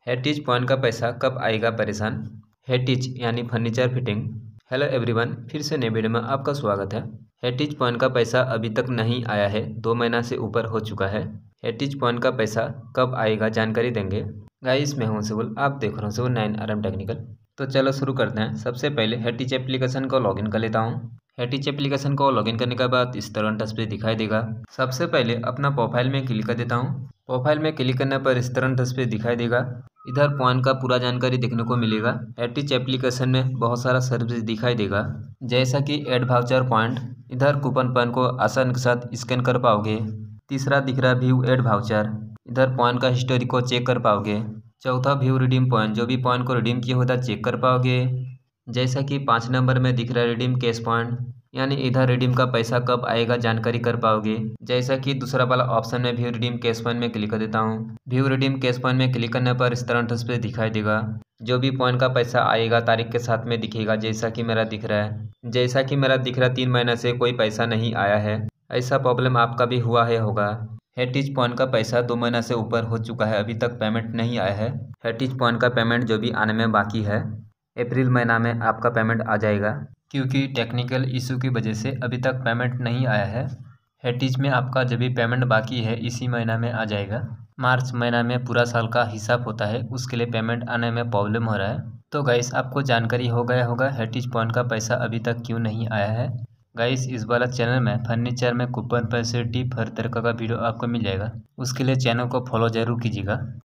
हेटिज point का पैसा कब आएगा परेशान। हेटिज यानी फर्नीचर फिटिंग। हेलो एवरीवन, फिर से नए वीडियो में आपका स्वागत है। हेटिज पॉइंट का पैसा अभी तक नहीं आया है, 2 महीना से ऊपर हो चुका है। हेटिज पॉइंट का पैसा कब आएगा जानकारी देंगे। गाइस मैं हूं सिबुल, आप देख रहे हो सिबुल 9RM टेक्निकल। तो चलो शुरू करते हैं। सबसे पहले हेटिज एप्लीकेशन को लॉगिन कर लेता हूँ। हेटिज एप्लीकेशन को लॉगिन करने के बाद इस तरह इंटरफेस दिखाई देगा। सबसे पहले अपना प्रोफाइल में क्लिक कर देता हूँ। प्रोफाइल में क्लिक करने पर इस तरह इंटरफेस दिखाई देगा। इधर पॉइंट का पूरा जानकारी देखने को मिलेगा। हेटिज एप्लीकेशन में बहुत सारा सर्विस दिखाई देगा, जैसा कि ऐड वाउचर पॉइंट। इधर कूपन पॉइंट को आसान के साथ स्कैन कर पाओगे। तीसरा दिख रहा है व्यू ऐड वाउचर, इधर पॉइंट का हिस्टोरी को चेक कर पाओगे। चौथा व्यू रिडीम पॉइंट, जो भी पॉइंट को रिडीम किया होता चेक कर पाओगे। जैसा कि 5 नंबर में दिख रहा है रिडीम कैश पॉइंट, यानी इधर रिडीम का पैसा कब आएगा जानकारी कर पाओगे। जैसा कि दूसरा वाला ऑप्शन में व्यू रिडीम कैश पॉइंट में क्लिक कर देता हूँ। व्यू रिडीम कैश पॉइंट में क्लिक करने पर इस तरह इंटरफेस दिखाई देगा। जो भी पॉइंट का पैसा आएगा तारीख के साथ में दिखेगा, जैसा कि मेरा दिख रहा है। 3 महीना से कोई पैसा नहीं आया है। ऐसा प्रॉब्लम आपका भी हुआ है होगा। हेटिज पॉइंट का पैसा 2 महीना से ऊपर हो चुका है, अभी तक पेमेंट नहीं आया है। हेटिज पॉइंट का पेमेंट जो भी आने में बाकी है, अप्रैल महीना में आपका पेमेंट आ जाएगा, क्योंकि टेक्निकल इशू की वजह से अभी तक पेमेंट नहीं आया है। हेटिज में आपका जब भी पेमेंट बाकी है इसी महीना में आ जाएगा। मार्च महीना में पूरा साल का हिसाब होता है, उसके लिए पेमेंट आने में प्रॉब्लम हो रहा है। तो गाइस आपको जानकारी हो गया होगा हेटिज पॉइंट का पैसा अभी तक क्यों नहीं आया है। गाइस इस वाला चैनल में फर्नीचर में कूपन फैसिलिटी हर तरह का वीडियो आपको मिल जाएगा, उसके लिए चैनल को फॉलो जरूर कीजिएगा।